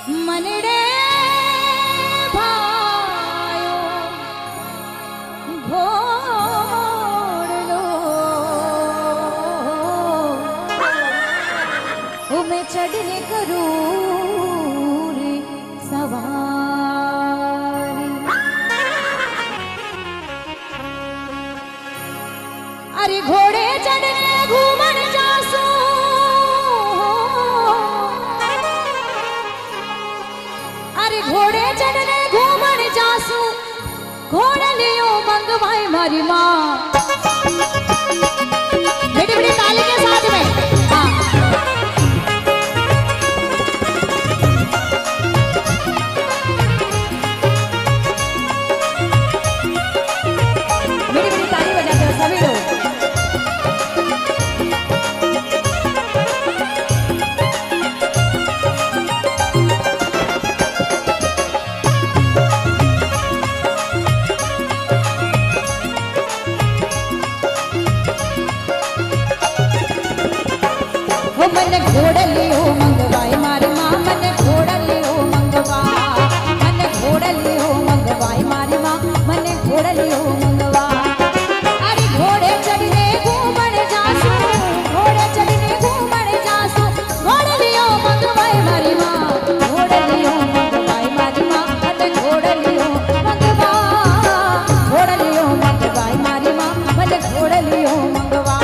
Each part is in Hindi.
मनडे भायो घोड़ लो मैं चढ़ने करूँ रे सवारी। अरे घोड़े चढ़ने घूमन जासू अरे घोड़े चढ़ने घूमन जासू घोड़ा लियो मंगवाई मारी माँ। बेटी बेटी ताली के साथ में हाँ। बेटी बेटी ताली बजाते हो सभी लोग। मन घोड़ा लियो मंगवाई मारी माँ मन घोड़ा लियो मंगवा मन घोड़ा लियो मंगवाई मारी माँ मन घोड़ा लियो मंगवा। अरे घोड़े चढ़ने घूमन जासू घोड़े चढ़ने घूमन जासू घोड़ा लियो मंगवाई मारी माँ घोड़ा लियो मंगवाई मारी माँ मन घोड़ा लियो मंगवा घोड़ा लियो मंगवाई मारी माँ मन घोड़ा लियो मंगवा।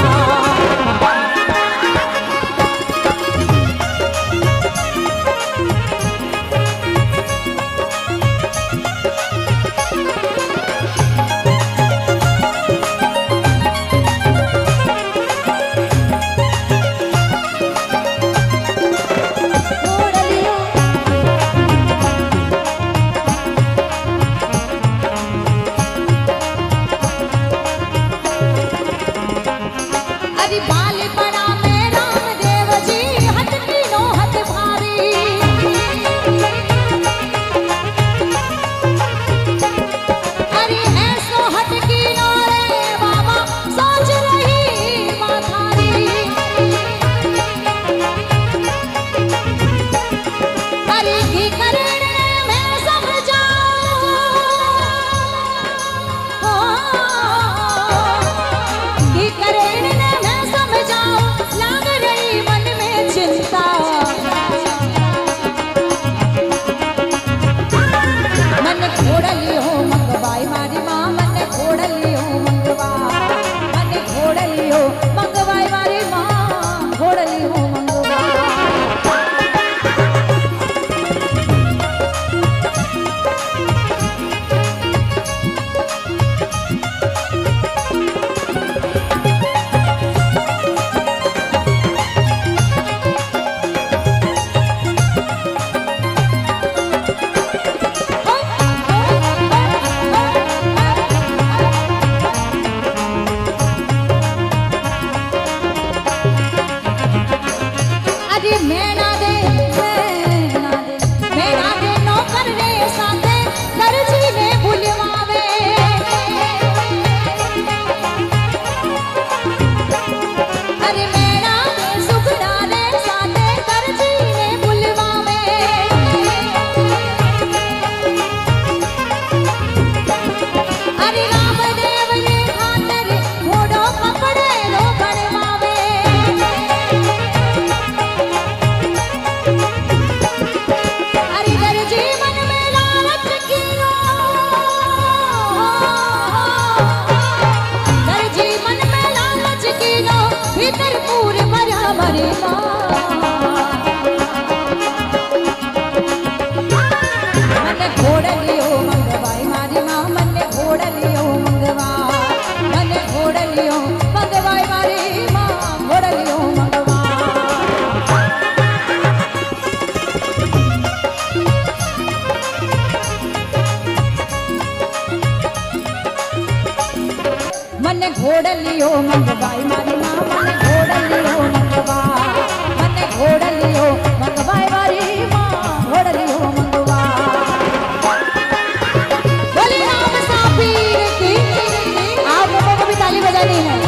मन घोड़ा लियो मंगवाई मारी माँ मन घोड़ा लियो मंगवा मन घोड़ा लियो मंगवाई मारी माँ घोड़ा लियो मंगवा। बोले राम सापीर की आप लोगों को भी ताली बजानी है।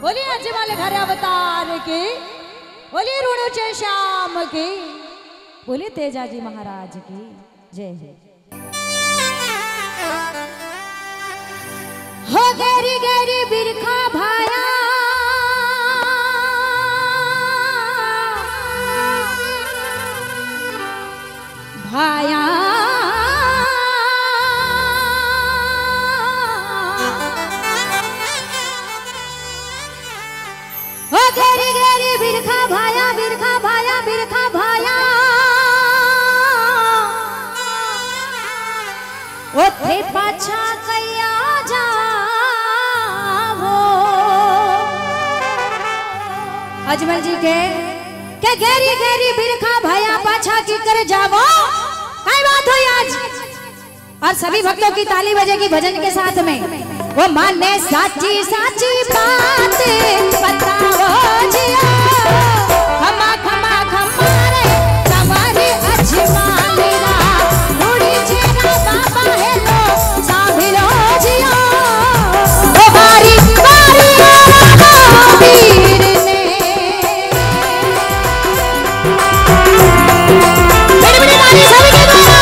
बोलिए अजमल घर अवतार की, बोलिए रुणुचे श्याम की, बोलिए तेजाजी महाराज की जय जय। हो गैरी गैरी बिरखा भाया भाया हो गैरी गैरी बिरखा भाया बिरखा भाया बिरखा भाया ओथे पाछा कया जावो। अजमल जी के गैरी गैरी बिरखा भाया पाछा की कर जावो। काय बात हुई आज? और सभी भक्तों की ताली बजेगी भजन के साथ में। वो माने साची साची बात बताओ जिया, खमा खमा खमारे तुम्हारी अजमालेरा मुड़ी छेरा बाबा है लो साभिरो जिया। ओ बारी बारी वीर ने बड़ी बड़ी ताली सभी के द्वारा।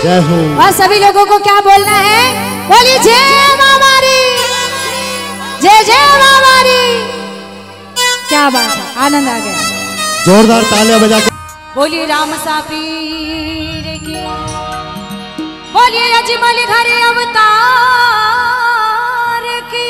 जय हो। और सभी लोगों को क्या बोलना है? बोलिए जय मामारी, जय जय मामारी। क्या बात है, आनंद आ गया। जोरदार तालियां बजा के बोलिए राम सापीर की, बोलिए अजमल घर अवतार की।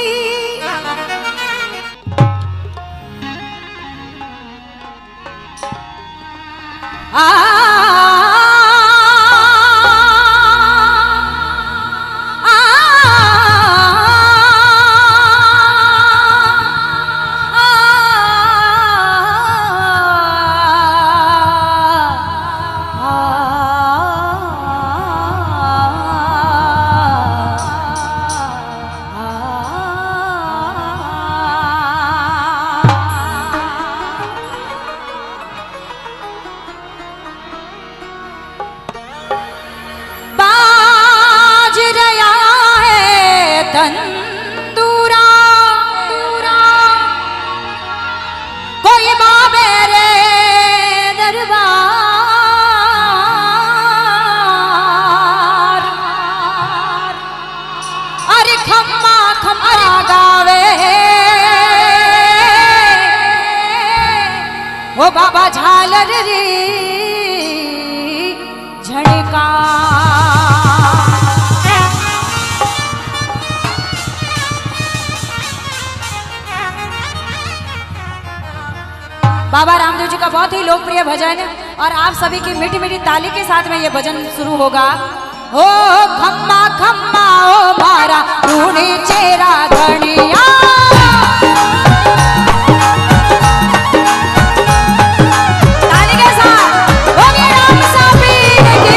तंदूरा कोई बाबे रे दरबार, अरे खम्मा खम्मा गावे वो बाबा झालर री झड़का। बाबा रामदेव जी का बहुत ही लोकप्रिय भजन और आप सभी की मीठी मीठी ताली के साथ में ये भजन शुरू होगा। ओ खम्मा खम्मा ओ मारा रूणी चेरा धनिया, ताली के साथ बोलिए राम सापीर की।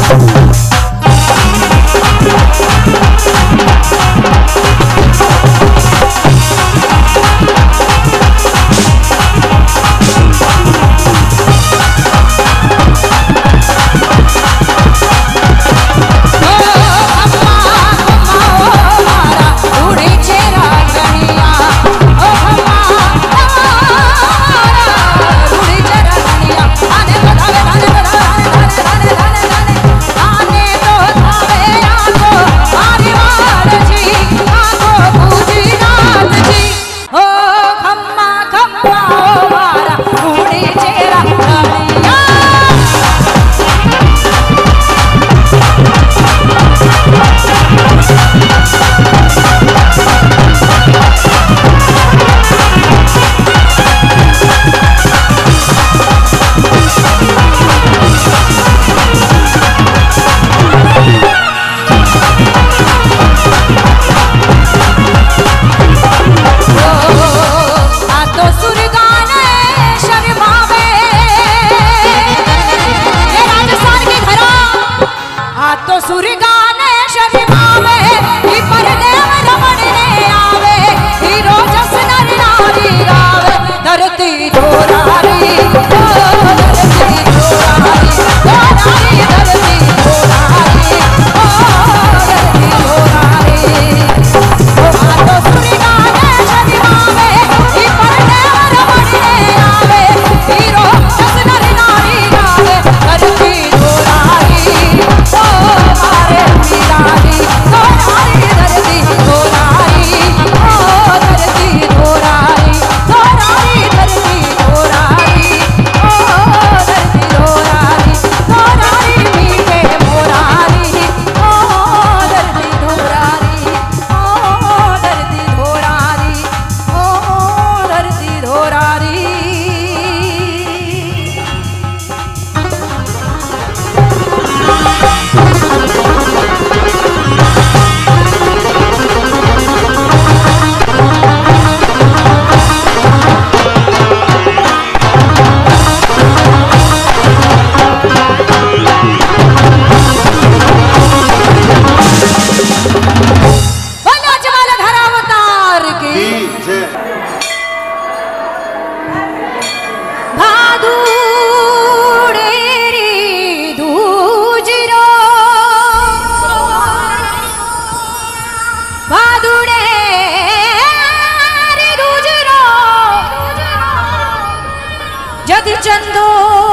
चंदो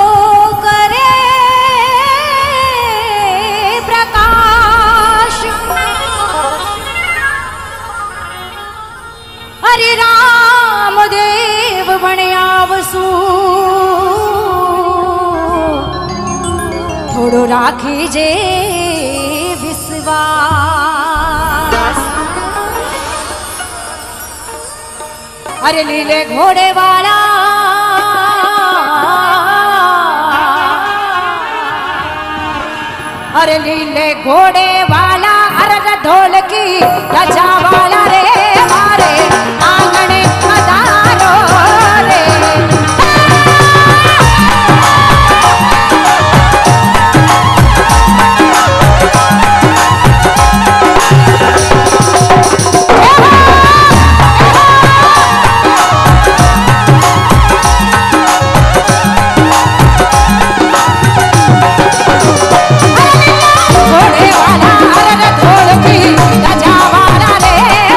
करे प्रकाश हरि राम देव बणियावसु थोड़ो राखी जे विश्वास अरे लीले घोड़े वाला अरे लीले घोड़े वाला अरे ढोल की गजा वाला रे मारे आंगने पधारो रे घोड़े वाला अरे ढोल की गजा वाला रे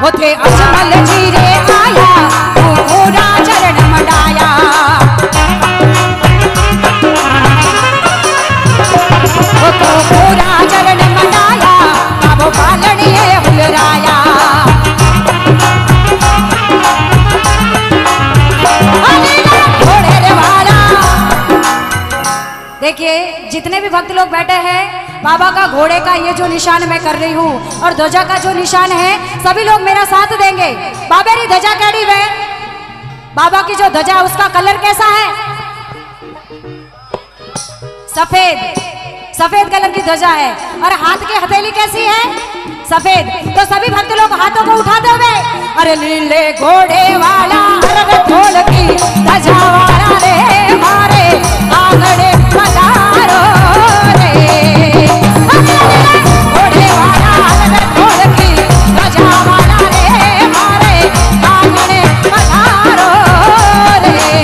होते अजमल जी रे आया तू पूरा चरण मडाया वो तो पूरा चरण मडाया अब पालनिए हुलराया देखिए जितने भी भक्त लोग बैठे हैं बाबा का घोड़े का ये जो निशान मैं कर रही हूँ और ध्वजा का जो निशान है सभी लोग मेरा साथ देंगे। बाबेरी ध्वजा कैडी वे बाबा की जो ध्वजा उसका कलर कैसा है? सफेद सफेद कलर की ध्वजा है और हाथ की हथेली कैसी है? सफेद। तो सभी भक्त लोग हाथों को उठाते हुए अरे नीले घोड़े वाला ढोल की ध्वजा वाला रे मारे आंगणे पधारो रे घोड़े वाला ढोल की ध्वजा वाला रे मारे आंगणे पधारो रे।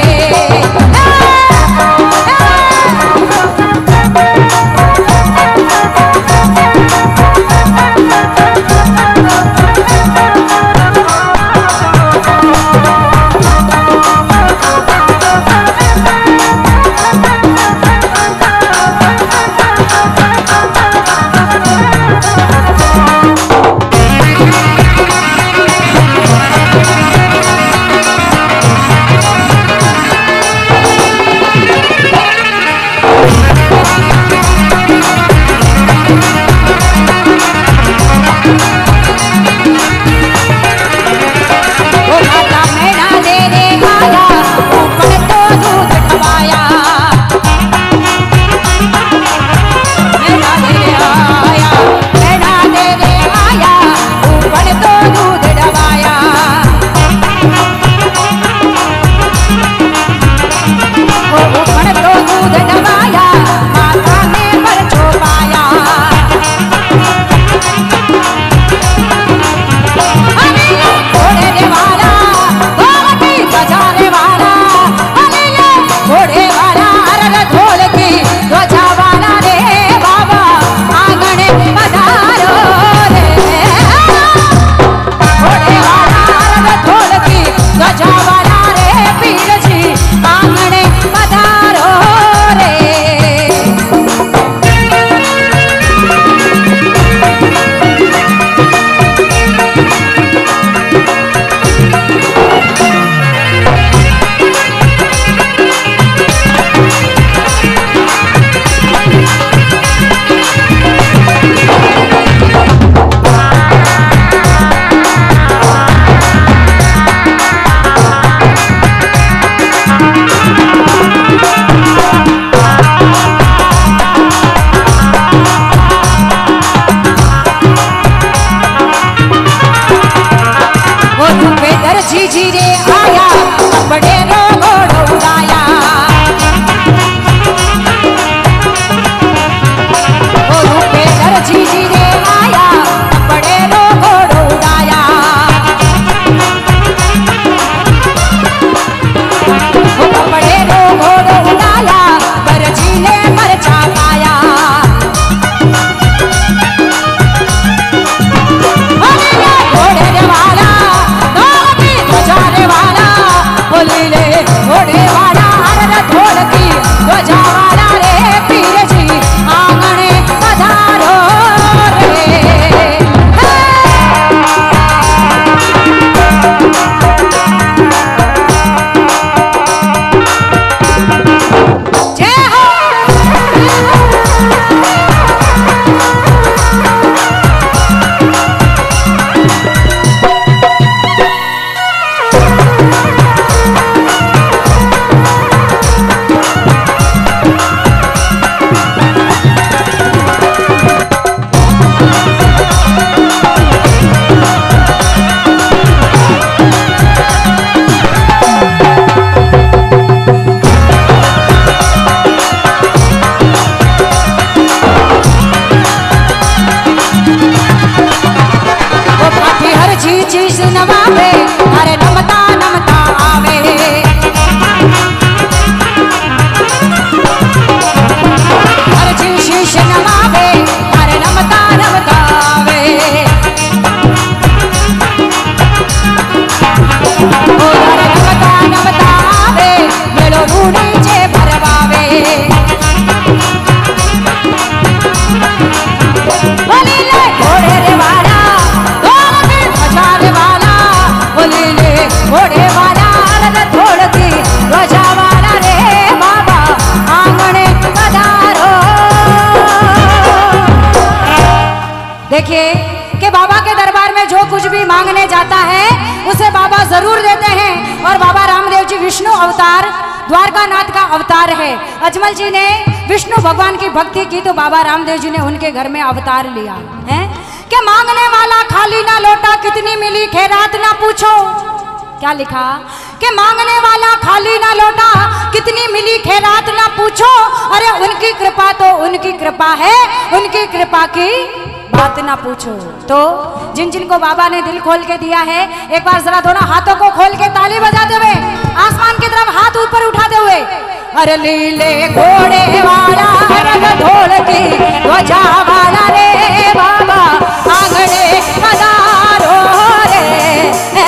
चाहता है उसे बाबा जरूर देते हैं। और बाबा रामदेव जी विष्णु अवतार, द्वारकानाथ का अवतार है। अजमल जी ने विष्णु भगवान की भक्ति की तो बाबा रामदेव जी ने उनके घर में अवतार लिया है। कि मांगने वाला खाली ना लौटा, कितनी मिली खैरात ना पूछो। क्या लिखा? कि मांगने वाला खाली ना लौटा, कितनी मिली खैरात ना पूछो। अरे उनकी कृपा तो उनकी कृपा है, उनकी कृपा की बात ना पूछो। तो जिन जिन को बाबा ने दिल खोल के दिया है, एक बार जरा दोनों हाथों को खोल के ताली बजाते हुए, आसमान की तरफ हाथ ऊपर उठाते हुए, अरे लीले घोड़े वाला रंग ढोलकी ध्वजा वाला रे बाबा आंगणे पधारो रे।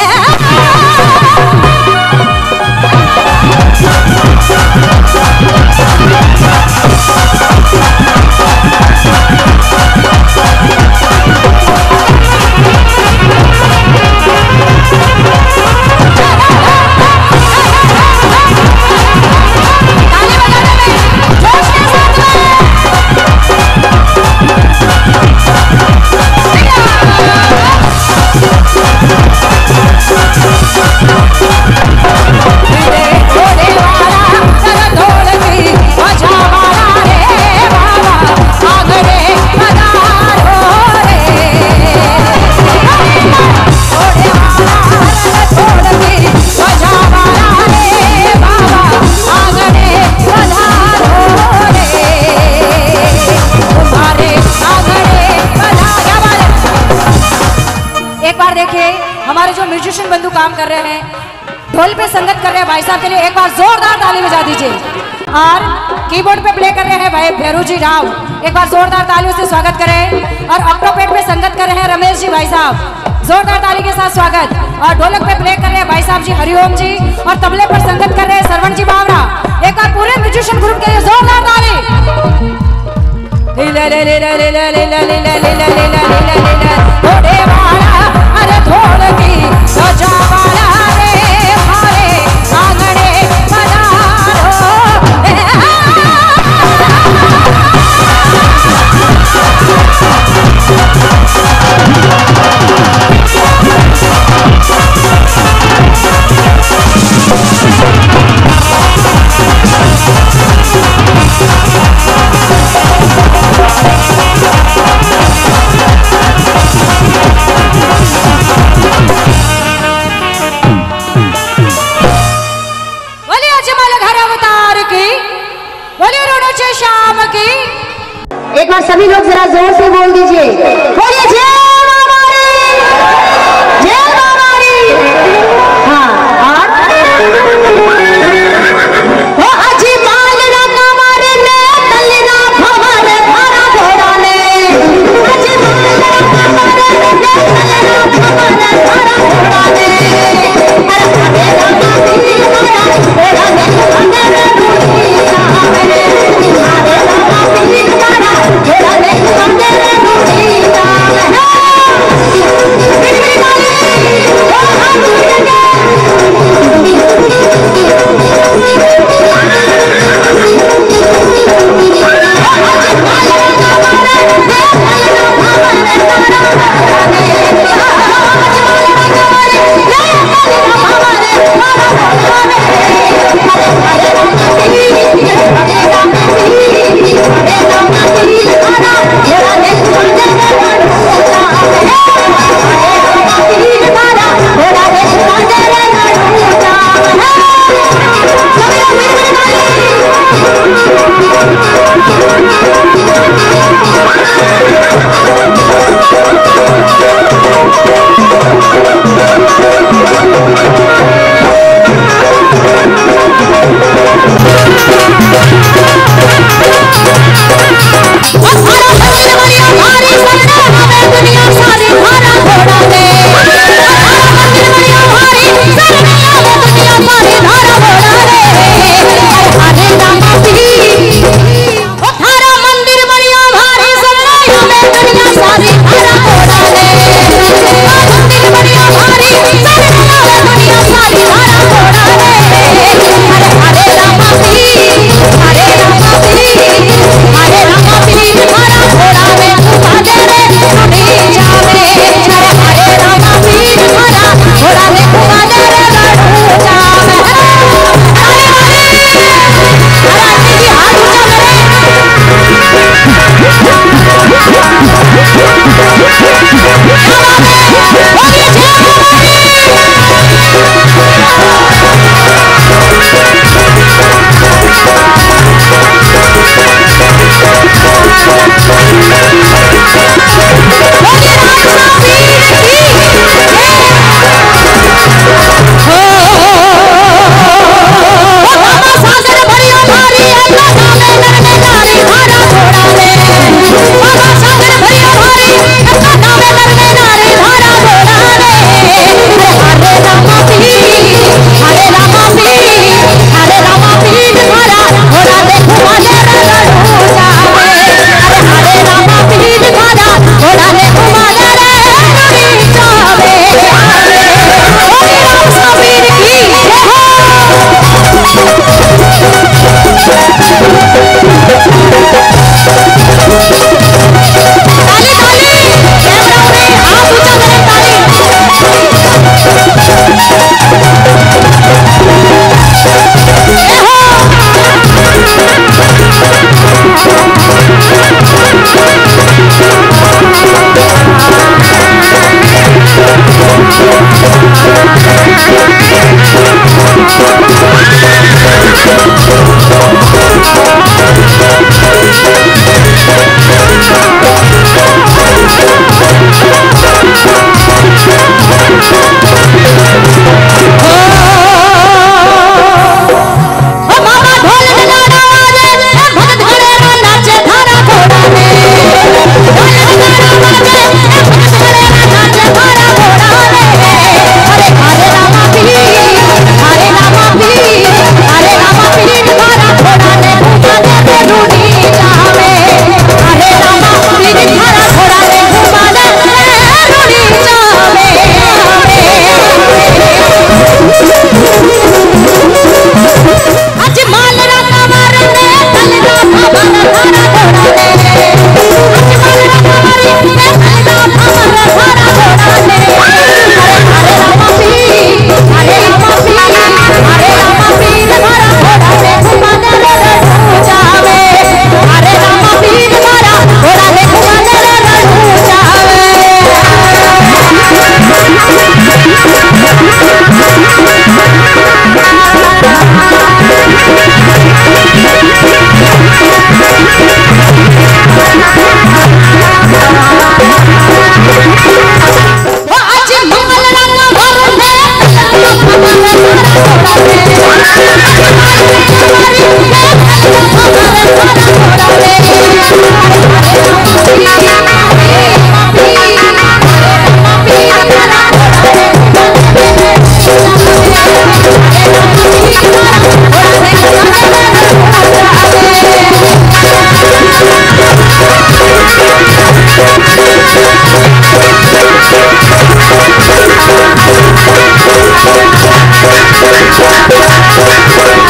हमारे जो म्यूजिशियन बंधु काम कर रहे हैं, ढोल पे संगत कर रहे हैं भाई साहब के लिए एक बार जोरदार ताली बजा दीजिए। और कीबोर्ड पे प्ले कर रहे हैं भाई भैरू जी राव, एक बार जोरदार तालियों से स्वागत करें। और ऑक्टोपेड पे संगत कर रहे हैं रमेश जी भाई साहब, जोरदार ताली के साथ स्वागत। और ढोलक पे प्ले कर रहे हैं भाई साहब जी हरिओम जी, और तबले पर संगत कर रहे हैं सरवण जी बावरा। एक बार पूरे म्यूजिशियन ग्रुप के लिए जोरदार ताली। अरे ढोलकी ध्वजा वाला रे हमारे आंगणे पधारो। एक बार सभी लोग जरा जोर से बोल दीजिए, बोलिए जय बाबा रे, जय बाबा रे। हाँ, और वो अजी बाल रंगा मारे ने तलना भवर भरा घोड़ा ने, अजी बाल रंगा मारे ने तलना भवर भरा घोड़ा ने। अरे हमें रंगा भी मारा तेरा ने अंदर ढूंढी सामने, हमारे रंगा भी मारा तेरा ने अंदर ढूंढी सामने।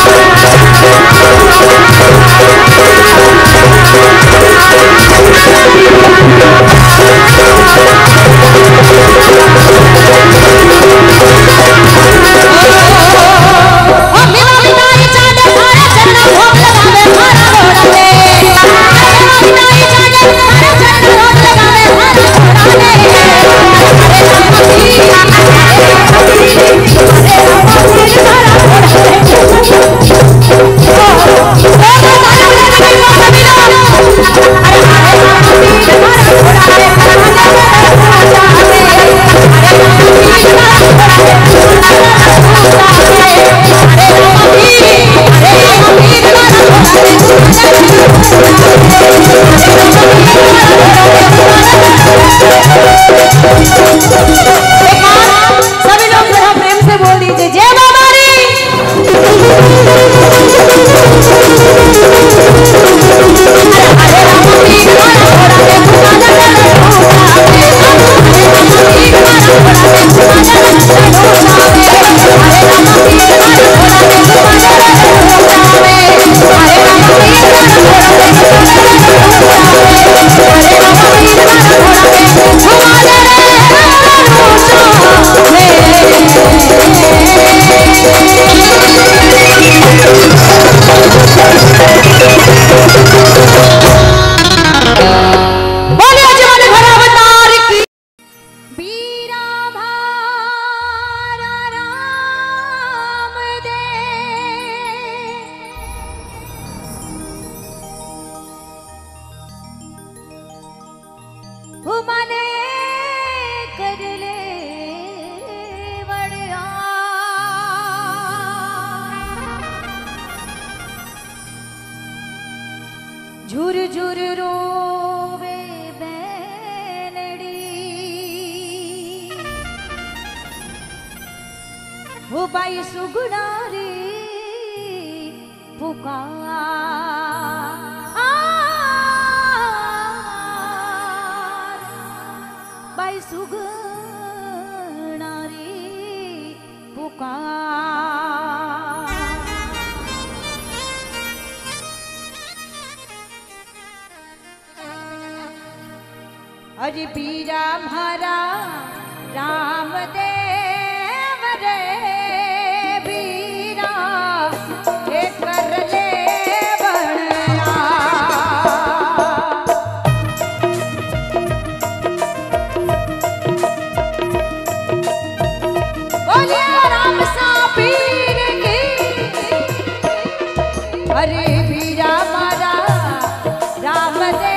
झुर झुर रोवे बैनड़ी हो बाई सुगुना रे पुकार बाई सुगुना रे पुकार। अरे पीरा म्हारा रामदेव रे बीरा के कर ले बनया। बोलिया राम सा पीर की अरे बीरा म्हारा रामदेव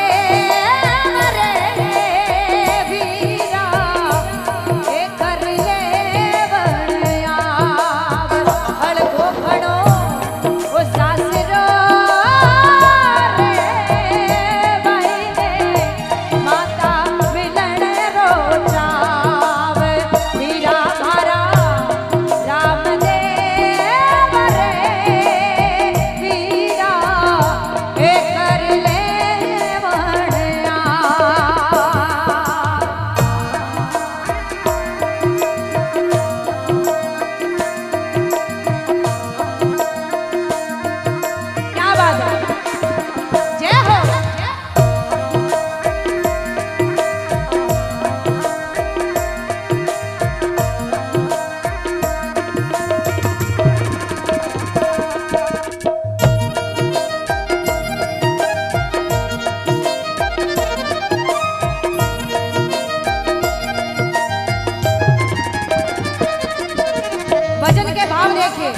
भजन के भाव देखिए।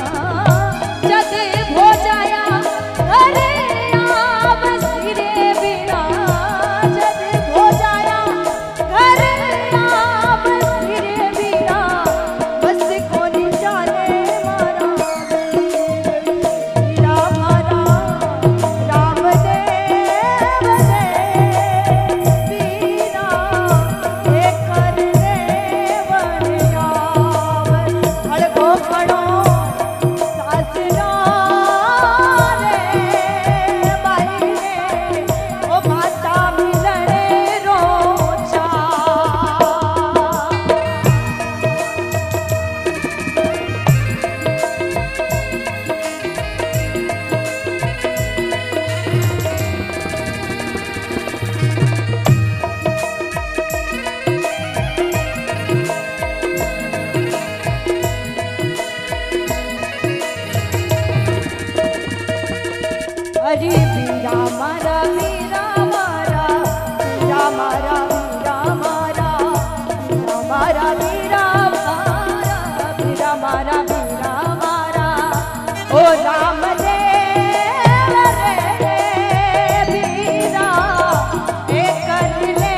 जद भो जाया अरे आप सिरे भी अरे वीरा मारा वीरा मारा वीरा मारा वीरा मारा वीरा मारा वीरा मारा वीरा मारा वीरा मारा ओ राम देव रे वीरा एक कर ले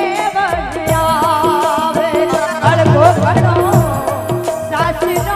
बजावे अड़को करो सासरा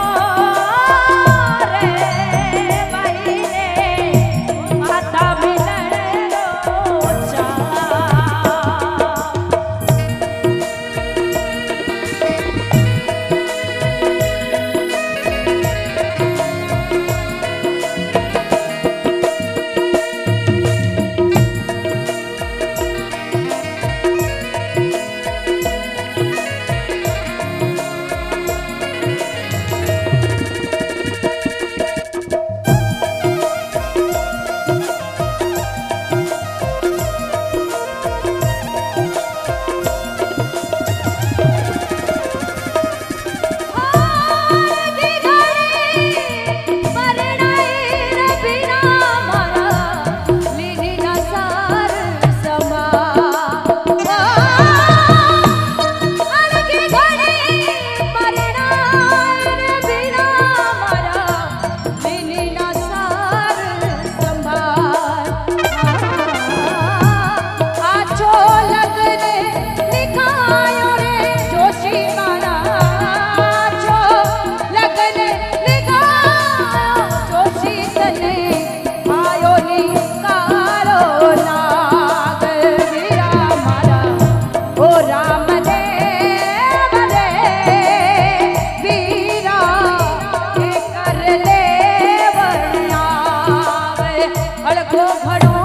अड़को भड़ो